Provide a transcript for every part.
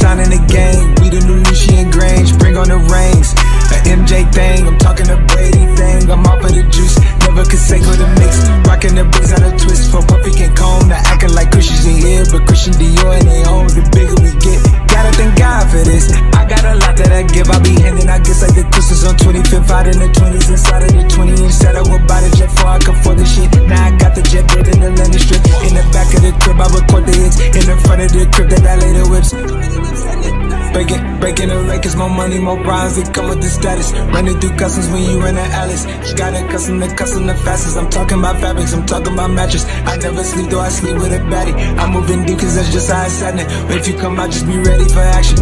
sign in the game, we the new Lucian Grange, bring on the reins. A MJ thing, I'm talking a Brady thing, I'm off of the juice, never Conseco the mix. Rockin' the bricks out of twist for Puffy and Comb. Not acting like Christian's in here, but Christian Dior and they own. The bigger we get, gotta thank God for this. I got a lot that I give, I be handing out gifts like the Christmas on 25th, out in the 20s, inside of the 20-inch. Said I would buy the jet before I could afford the shit. Now I got the jet built in the London Strip. In the back of the crib, I record the hits. In the front of the crib, they got later whips. Breaking the records, more money, more rhymes, they come with the status. Running through customs when you run the Alice. Got a custom the fastest. I'm talking about fabrics, I'm talking about mattress. I never sleep, though I sleep with a baddie. I'm moving deep, cause that's just how it's happening. But if you come out, just be ready for action.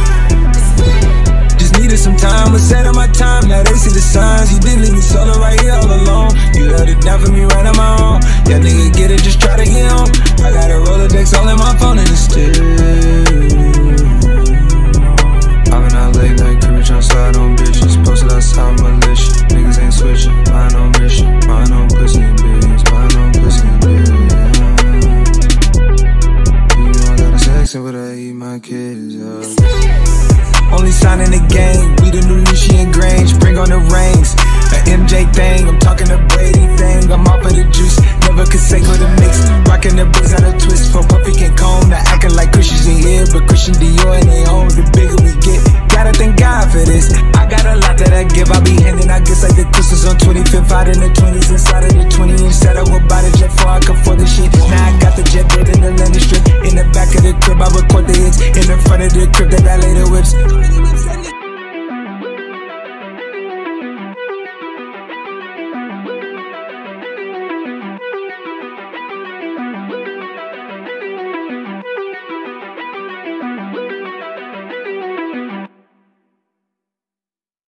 Just needed some time, was set on my time. Now they see the signs, you didn't leave me solo right here all alone. You held it down for me right on my own. Yeah, nigga, get it, just try to get home. I got a Rolodex all in my phone and it's still. I've been out late night, crib tryna slide on bitches. Posted outside militia, niggas ain't switching. Mine on mission, mine on pussy and billions. Mine on pussy and billions. You know I got a section, but I eat my kids up. Only sign in the game, we the new Lucian Grange, bring on the reins. A MJ thing, I'm talking a Brady thing, I'm off of the juice, never Conseco the mix. Rockin' the bricks out of twist for Puffy and Comb. Not acting like Christian's in here, but Christian Dior and they own. The bigger we get, gotta thank God for this. I got a lot that I give, I be handing out gifts like the Christmas on 25th, out in the 20s, inside of the 20-inch. Said I would buy the jet before I could afford the shit. Now I got the jet built in the London Strip. In the back of the crib, I record the hits. In the front of the crib, they